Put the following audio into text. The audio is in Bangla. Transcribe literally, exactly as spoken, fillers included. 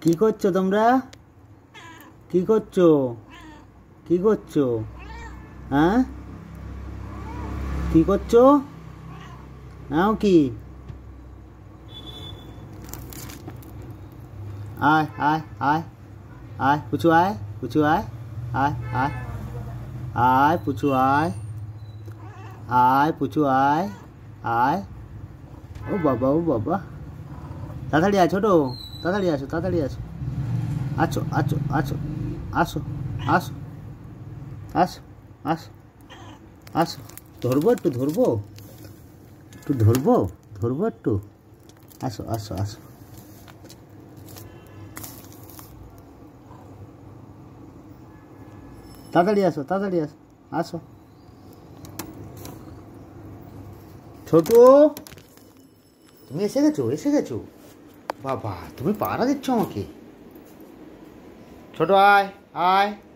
কি করছো তোমরা? কি করছো? কি করছো? হ্যাঁ, কি করছো? নাও কি? আয় আয় আয় আয় পুচু আয়, পুচু আয়, আয় আয় আয় পুচু আয়, আয় পুচু আয়, আয়। ও বাবা, ও বাবা, তাড়াতাড়ি আয় ছোটো, তাড়াতাড়ি আসো, তাড়াতাড়ি আসো, আছো আছো আছো, আসো আসো আসো আসো আসো। ধরবো একটু, ধরবো একটু, ধরবো ধরবো একটু, আসো আসো আসো। তাড়াতাড়ি আসো, তাড়াতাড়ি আসো, আসো। ছোটু, তুমি এসে গেছো, এসে গেছো? বাবা, তুমি পাড়া দিচ্ছ আমাকে। ছোট আয় আয়।